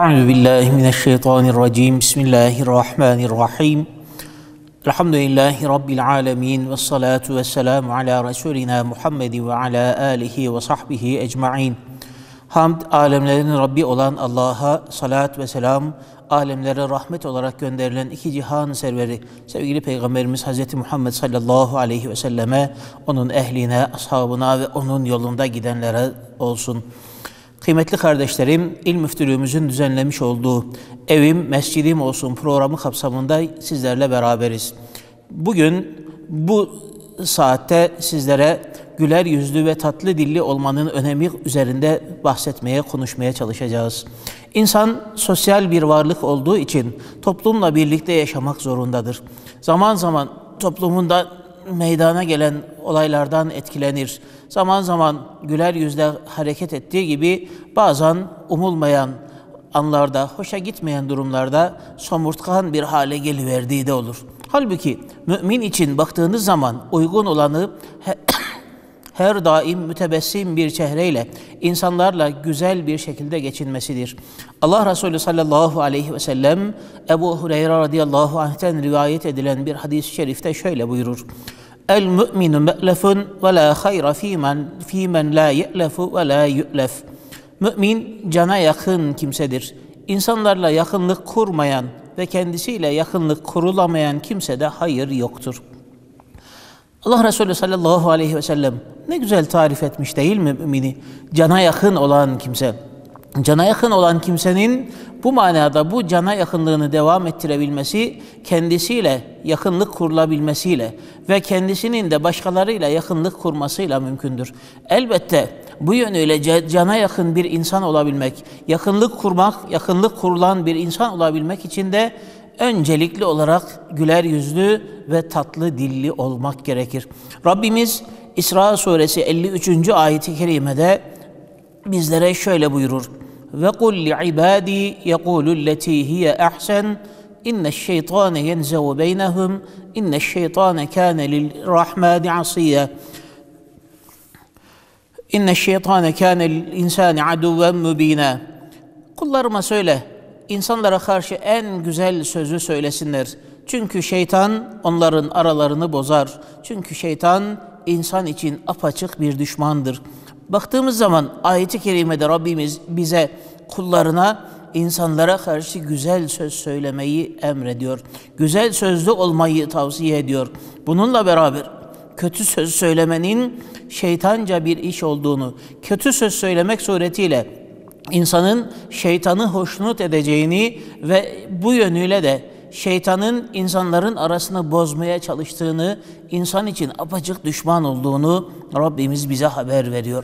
Euzu billahi mineşşeytanirracim. Bismillahirrahmanirrahim. Elhamdülillahi rabbil alamin ve salatu vesselamu ala resulina Muhammed ve ala alihi ve sahbihi ecmaîn. Hamd, alemlerin Rabbi olan Allah'a, salat ve selam, alemlere rahmet olarak gönderilen iki cihan serveri, sevgili Peygamberimiz Hz. Muhammed sallallahu aleyhi ve selleme, onun ehline, ashabına ve onun yolunda gidenlere olsun. Kıymetli kardeşlerim, İl Müftülüğümüzün düzenlemiş olduğu Evim, Mescidim Olsun programı kapsamında sizlerle beraberiz. Bugün bu saatte sizlere güler yüzlü ve tatlı dilli olmanın önemi üzerinde bahsetmeye, konuşmaya çalışacağız. İnsan sosyal bir varlık olduğu için toplumla birlikte yaşamak zorundadır. Zaman zaman toplumunda meydana gelen olaylardan etkilenir. Zaman zaman güler yüzle hareket ettiği gibi bazen umulmayan anlarda, hoşa gitmeyen durumlarda somurtkan bir hale geliverdiği de olur. Halbuki mümin için baktığınız zaman uygun olanı her daim mütebessim bir çehreyle insanlarla güzel bir şekilde geçinmesidir. Allah Resulü sallallahu aleyhi ve sellem Ebu Hureyre radıyallahu anh'ten rivayet edilen bir hadis-i şerifte şöyle buyurur. El mü'minu me'lefun ve la hayra fîmen la ye'lefu ve la yu'lef. Mümin cana yakın kimsedir. İnsanlarla yakınlık kurmayan ve kendisiyle yakınlık kurulamayan kimsede hayır yoktur. Allah Resulü sallallahu aleyhi ve sellem ne güzel tarif etmiş değil mi mümini? Cana yakın olan kimse. Cana yakın olan kimsenin bu manada bu cana yakınlığını devam ettirebilmesi, kendisiyle yakınlık kurulabilmesiyle ve kendisinin de başkalarıyla yakınlık kurmasıyla mümkündür. Elbette bu yönüyle cana yakın bir insan olabilmek, yakınlık kurmak, yakınlık kurulan bir insan olabilmek için de öncelikli olarak güler yüzlü ve tatlı dilli olmak gerekir. Rabbimiz İsra suresi 53. ayet-i kerimede bizlere şöyle buyurur. Ve kul li'ibâdî yekûlulleti hiye ahsen inneşşeytâne yenzevu beynehum inneşşeytâne kâne lirrahmâni asiyya inneşşeytâne kâne lil-insâni aduven mübînâ. Kullarıma söyle, insanlara karşı en güzel sözü söylesinler. Çünkü şeytan onların aralarını bozar. Çünkü şeytan insan için apaçık bir düşmandır. Baktığımız zaman ayet-i kerimede Rabbimiz bize, kullarına, insanlara karşı güzel söz söylemeyi emrediyor. Güzel sözlü olmayı tavsiye ediyor. Bununla beraber kötü söz söylemenin şeytanca bir iş olduğunu, kötü söz söylemek suretiyle insanın şeytanı hoşnut edeceğini ve bu yönüyle de şeytanın insanların arasını bozmaya çalıştığını, insan için apaçık düşman olduğunu Rabbimiz bize haber veriyor.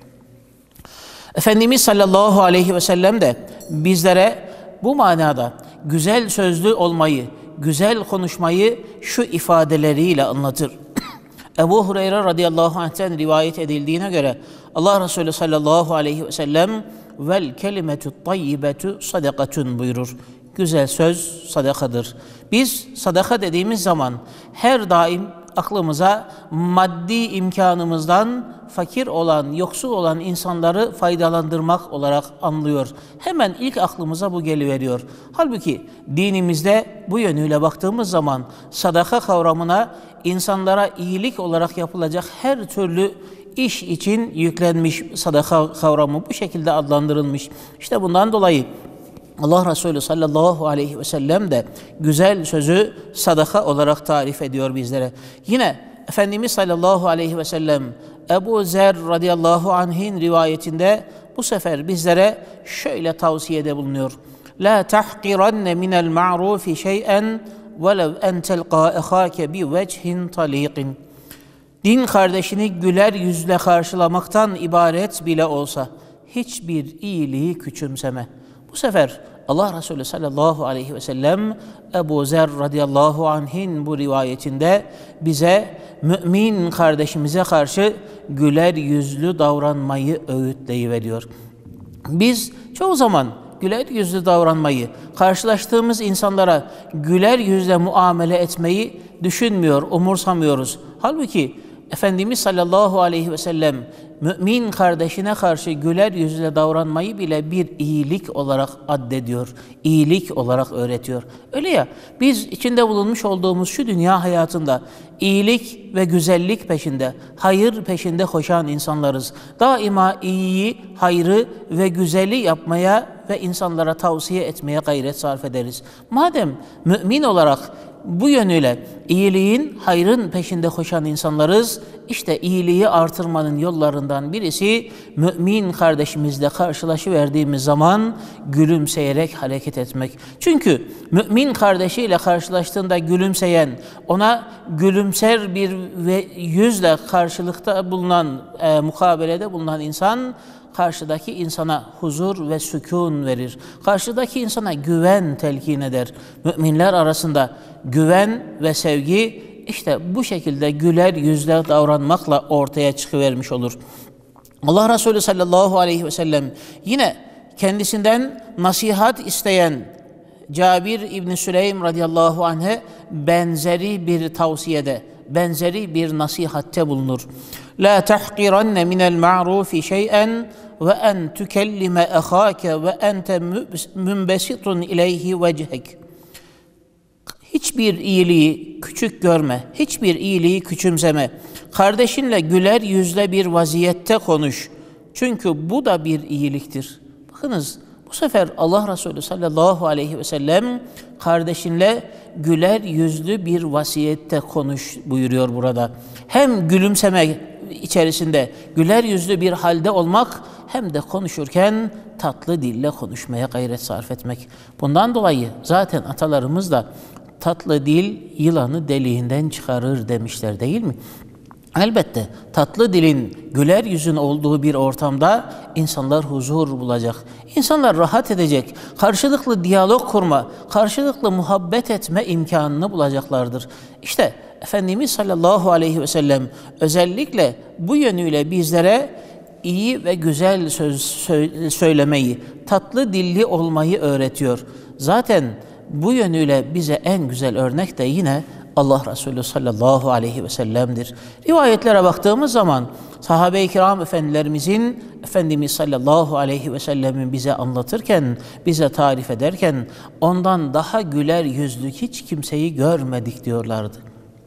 Efendimiz sallallahu aleyhi ve sellem de bizlere bu manada güzel sözlü olmayı, güzel konuşmayı şu ifadeleriyle anlatır. Ebu Hureyre radıyallahu anh'ten rivayet edildiğine göre Allah Resulü sallallahu aleyhi ve sellem vel kelimetü tayyibetu sadakatun buyurur. Güzel söz sadakadır. Biz sadaka dediğimiz zaman her daim aklımıza maddi imkanımızdan fakir olan, yoksul olan insanları faydalandırmak olarak anlıyor. Hemen ilk aklımıza bu geliveriyor. Halbuki dinimizde bu yönüyle baktığımız zaman sadaka kavramına insanlara iyilik olarak yapılacak her türlü iş için yüklenmiş, sadaka kavramı bu şekilde adlandırılmış. İşte bundan dolayı Allah Resulü sallallahu aleyhi ve sellem de güzel sözü sadaka olarak tarif ediyor bizlere. Yine Efendimiz sallallahu aleyhi ve sellem Ebu Zer radıyallahu anh'in rivayetinde bu sefer bizlere şöyle tavsiyede bulunuyor. La tahqiranne minel ma'rufi şey'en velev en telqa ehake bi vecihin taliqin. Din kardeşini güler yüzle karşılamaktan ibaret bile olsa hiçbir iyiliği küçümseme. Bu sefer Allah Resulü sallallahu aleyhi ve sellem Ebu Zer radıyallahu anh'in bu rivayetinde bize mümin kardeşimize karşı güler yüzlü davranmayı öğütleyiveriyor. Biz çoğu zaman güler yüzlü davranmayı, karşılaştığımız insanlara güler yüzle muamele etmeyi düşünmüyor, umursamıyoruz. Halbuki Efendimiz sallallahu aleyhi ve sellem mümin kardeşine karşı güler yüzle davranmayı bile bir iyilik olarak addediyor, iyilik olarak öğretiyor. Öyle ya, biz içinde bulunmuş olduğumuz şu dünya hayatında iyilik ve güzellik peşinde, hayır peşinde koşan insanlarız. Daima iyiyi, hayrı ve güzeli yapmaya ve insanlara tavsiye etmeye gayret sarf ederiz. Madem mümin olarak bu yönüyle iyiliğin, hayrın peşinde koşan insanlarız, işte iyiliği artırmanın yollarından birisi mümin kardeşimizle karşılaşıverdiğimiz zaman gülümseyerek hareket etmek. Çünkü mümin kardeşiyle karşılaştığında gülümseyen, ona gülümser bir yüzle karşılıkta bulunan, mukabelede bulunan insan, karşıdaki insana huzur ve sükun verir. Karşıdaki insana güven telkin eder. Müminler arasında güven ve sevgi işte bu şekilde güler yüzle davranmakla ortaya çıkıvermiş olur. Allah Resulü sallallahu aleyhi ve sellem yine kendisinden nasihat isteyen Cabir İbni Süleym radıyallahu anh'e benzeri bir tavsiyede, benzeri bir nasihatte bulunur. La tahqiranne minel ma'rufi şey'en ve en tükellime ahake ve ente mümbesitun ileyhi vechek. Hiçbir iyiliği küçük görme, hiçbir iyiliği küçümseme. Kardeşinle güler yüzle bir vaziyette konuş. Çünkü bu da bir iyiliktir. Bakınız, bu sefer Allah Resulü sallallahu aleyhi ve sellem kardeşinle güler yüzlü bir vaziyette konuş buyuruyor burada. Hem gülümseme içerisinde güler yüzlü bir halde olmak, hem de konuşurken tatlı dille konuşmaya gayret sarf etmek. Bundan dolayı zaten atalarımız da tatlı dil yılanı deliğinden çıkarır demişler, değil mi? Elbette tatlı dilin, güler yüzün olduğu bir ortamda insanlar huzur bulacak. İnsanlar rahat edecek, karşılıklı diyalog kurma, karşılıklı muhabbet etme imkanını bulacaklardır. İşte Efendimiz sallallahu aleyhi ve sellem özellikle bu yönüyle bizlere iyi ve güzel söz söylemeyi, tatlı dilli olmayı öğretiyor. Zaten bu yönüyle bize en güzel örnek de yine Allah Resulü sallallahu aleyhi ve sellem'dir. Rivayetlere baktığımız zaman sahabe-i kiram efendilerimizin Efendimiz sallallahu aleyhi ve sellemin bize anlatırken, bize tarif ederken ondan daha güler yüzlü hiç kimseyi görmedik diyorlardı.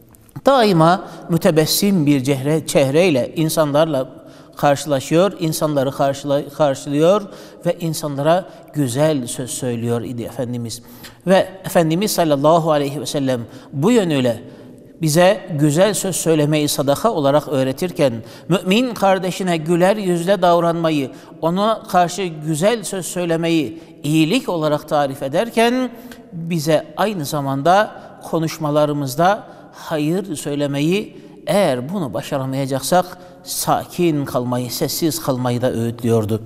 Daima mütebessim bir çehreyle insanlarla karşılaşıyor, insanları karşılıyor ve insanlara güzel söz söylüyor idi Efendimiz. Ve Efendimiz sallallahu aleyhi ve sellem bu yönüyle bize güzel söz söylemeyi sadaka olarak öğretirken, mümin kardeşine güler yüzle davranmayı, ona karşı güzel söz söylemeyi iyilik olarak tarif ederken, bize aynı zamanda konuşmalarımızda hayır söylemeyi, eğer bunu başaramayacaksak sakin kalmayı, sessiz kalmayı da öğütlüyordu.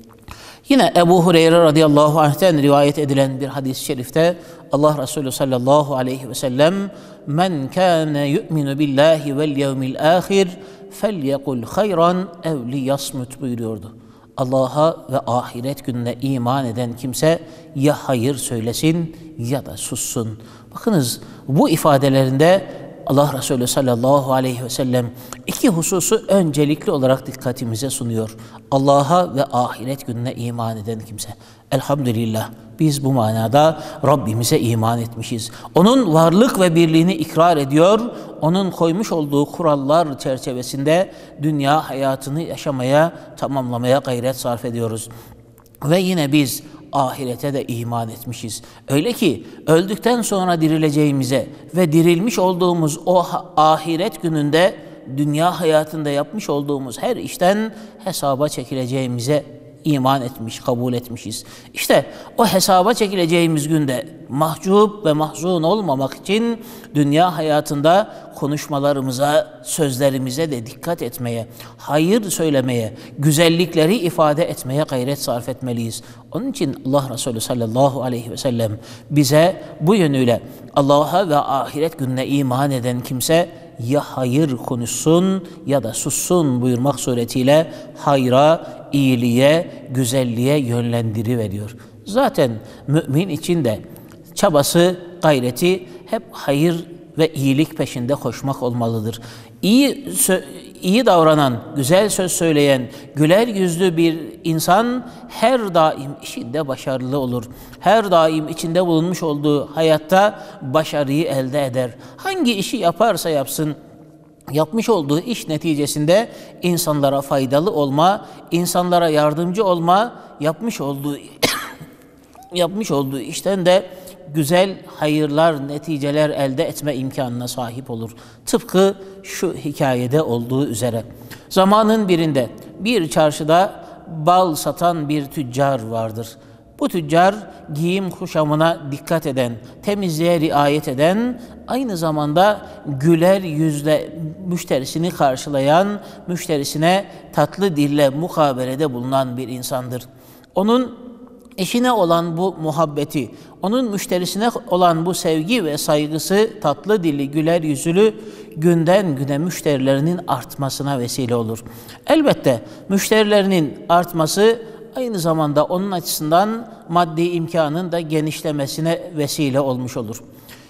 Yine Ebu Hureyre radıyallahu anh'ten rivayet edilen bir hadis-i şerifte Allah Resulü sallallahu aleyhi ve sellem "Men kâne yu'minu billahi vel yevmil âhir felyekul hayran ev liyasmut" buyuruyordu. Allah'a ve ahiret gününe iman eden kimse ya hayır söylesin ya da sussun. Bakınız, bu ifadelerinde Allah Resulü sallallahu aleyhi ve sellem iki hususu öncelikli olarak dikkatimize sunuyor. Allah'a ve ahiret gününe iman eden kimse. Elhamdülillah biz bu manada Rabbimize iman etmişiz. Onun varlık ve birliğini ikrar ediyor. Onun koymuş olduğu kurallar çerçevesinde dünya hayatını yaşamaya, tamamlamaya gayret sarf ediyoruz. Ve yine biz ahirete de iman etmişiz. Öyle ki öldükten sonra dirileceğimize ve dirilmiş olduğumuz o ahiret gününde dünya hayatında yapmış olduğumuz her işten hesaba çekileceğimize iman etmiş, kabul etmişiz. İşte o hesaba çekileceğimiz günde mahcup ve mahzun olmamak için dünya hayatında konuşmalarımıza, sözlerimize de dikkat etmeye, hayır söylemeye, güzellikleri ifade etmeye gayret sarf etmeliyiz. Onun için Allah Resulü sallallahu aleyhi ve sellem bize bu yönüyle Allah'a ve ahiret gününe iman eden kimse ya hayır konuşsun ya da sussun buyurmak suretiyle hayra, iyiliğe, güzelliğe yönlendiriveriyor. Zaten mümin için de çabası, gayreti hep hayır ve iyilik peşinde koşmak olmalıdır. İyi davranan, güzel söz söyleyen, güler yüzlü bir insan her daim işinde başarılı olur. Her daim içinde bulunmuş olduğu hayatta başarıyı elde eder. Hangi işi yaparsa yapsın, yapmış olduğu iş neticesinde insanlara faydalı olma, insanlara yardımcı olma, yapmış olduğu işten de güzel hayırlar, neticeler elde etme imkanına sahip olur. Tıpkı şu hikayede olduğu üzere. Zamanın birinde bir çarşıda bal satan bir tüccar vardır. Bu tüccar giyim kuşamına dikkat eden, temizliğe riayet eden, aynı zamanda güler yüzle müşterisini karşılayan, müşterisine tatlı dille mukabelede bulunan bir insandır. Onun eşine olan bu muhabbeti, onun müşterisine olan bu sevgi ve saygısı, tatlı dilli, güler yüzlü günden güne müşterilerinin artmasına vesile olur. Elbette müşterilerinin artması aynı zamanda onun açısından maddi imkanın da genişlemesine vesile olmuş olur.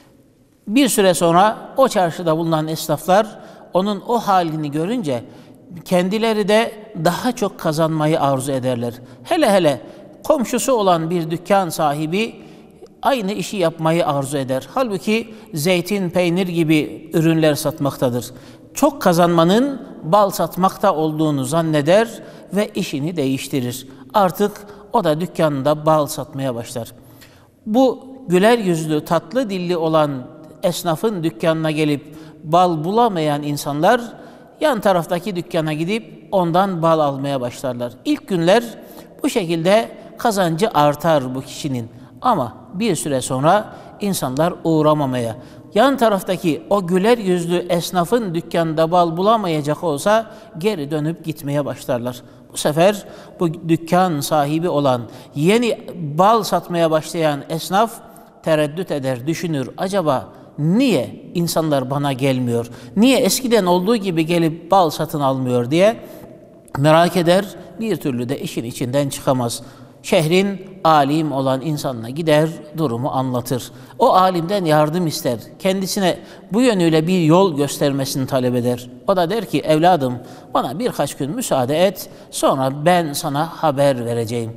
Bir süre sonra o çarşıda bulunan esnaflar onun o halini görünce kendileri de daha çok kazanmayı arzu ederler. Hele hele komşusu olan bir dükkan sahibi aynı işi yapmayı arzu eder. Halbuki zeytin, peynir gibi ürünler satmaktadır. Çok kazanmanın bal satmakta olduğunu zanneder ve işini değiştirir. Artık o da dükkanında bal satmaya başlar. Bu güler yüzlü, tatlı dilli olan esnafın dükkanına gelip bal bulamayan insanlar yan taraftaki dükkana gidip ondan bal almaya başlarlar. İlk günler bu şekilde kazancı artar bu kişinin. Ama bir süre sonra insanlar uğramamaya, yan taraftaki o güler yüzlü esnafın dükkanında bal bulamayacak olsa geri dönüp gitmeye başlarlar. Bu sefer bu dükkan sahibi olan, yeni bal satmaya başlayan esnaf tereddüt eder, düşünür. Acaba niye insanlar bana gelmiyor? Niye eskiden olduğu gibi gelip bal satın almıyor diye merak eder. Bir türlü de işin içinden çıkamaz. Şehrin alim olan insanına gider, durumu anlatır. O alimden yardım ister. Kendisine bu yönüyle bir yol göstermesini talep eder. O da der ki, evladım bana birkaç gün müsaade et, sonra ben sana haber vereceğim.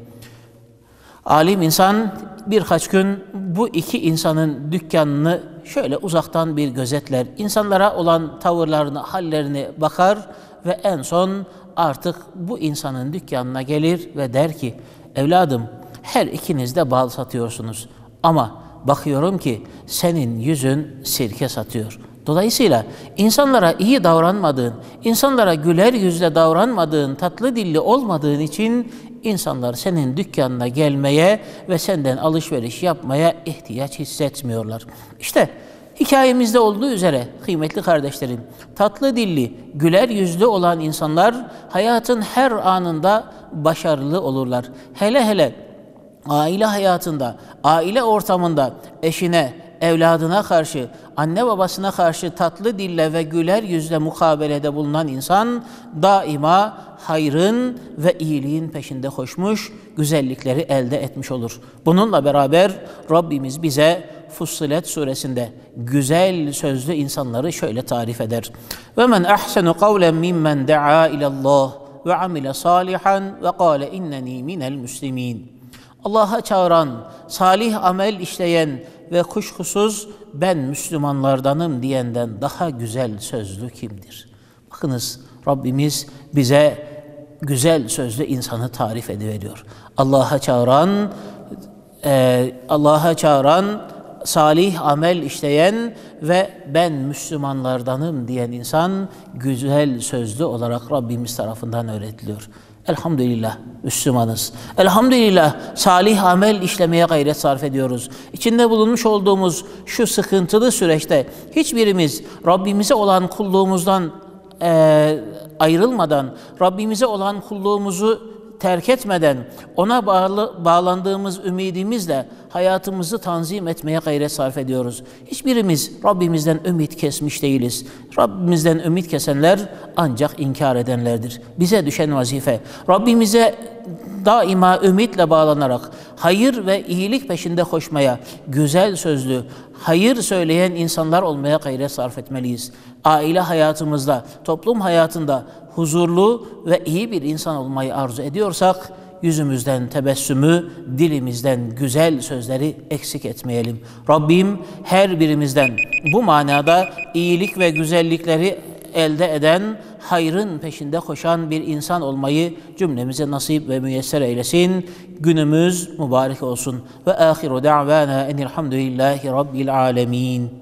Alim insan birkaç gün bu iki insanın dükkanını şöyle uzaktan bir gözetler. İnsanlara olan tavırlarını, hallerini bakar ve en son artık bu insanın dükkanına gelir ve der ki, evladım her ikiniz de bal satıyorsunuz ama bakıyorum ki senin yüzün sirke satıyor. Dolayısıyla insanlara iyi davranmadığın, insanlara güler yüzle davranmadığın, tatlı dilli olmadığın için insanlar senin dükkanına gelmeye ve senden alışveriş yapmaya ihtiyaç hissetmiyorlar. İşte hikayemizde olduğu üzere kıymetli kardeşlerim, tatlı dilli, güler yüzlü olan insanlar hayatın her anında başarılı olurlar. Hele hele aile hayatında, aile ortamında eşine, evladına karşı, anne babasına karşı tatlı dille ve güler yüzle mukabelede bulunan insan daima hayrın ve iyiliğin peşinde koşmuş, güzellikleri elde etmiş olur. Bununla beraber Rabbimiz bize Fussilet suresinde güzel sözlü insanları şöyle tarif eder. وَمَنْ أَحْسَنُ قَوْلًا مِمَّنْ دَعَا إِلَى اللّٰهِ وَعَمِلَ صَالِحًا وَقَالَ اِنَّنِي مِنَ الْمُسْلِمِينَ. Allah'a çağıran, salih amel işleyen ve kuşkusuz ben Müslümanlardanım diyenden daha güzel sözlü kimdir? Bakınız, Rabbimiz bize güzel sözlü insanı tarif ediveriyor. Allah'a çağıran, salih amel işleyen ve ben Müslümanlardanım diyen insan güzel sözlü olarak Rabbimiz tarafından öğretiliyor. Elhamdülillah Müslümanız. Elhamdülillah salih amel işlemeye gayret sarf ediyoruz. İçinde bulunmuş olduğumuz şu sıkıntılı süreçte hiçbirimiz Rabbimize olan kulluğumuzdan ayrılmadan, Rabbimize olan kulluğumuzu terk etmeden, ona bağlandığımız ümidimizle hayatımızı tanzim etmeye gayret sarf ediyoruz. Hiçbirimiz Rabbimizden ümit kesmiş değiliz. Rabbimizden ümit kesenler ancak inkar edenlerdir. Bize düşen vazife, Rabbimize daima ümitle bağlanarak hayır ve iyilik peşinde koşmaya, güzel sözlü, hayır söyleyen insanlar olmaya gayret sarf etmeliyiz. Aile hayatımızda, toplum hayatında huzurlu ve iyi bir insan olmayı arzu ediyorsak, yüzümüzden tebessümü, dilimizden güzel sözleri eksik etmeyelim. Rabbim her birimizden bu manada iyilik ve güzellikleri elde eden, hayrın peşinde koşan bir insan olmayı cümlemize nasip ve müyesser eylesin. Günümüz mübarek olsun. Ve ahiru da'vana enilhamdülillahi rabbil alemin.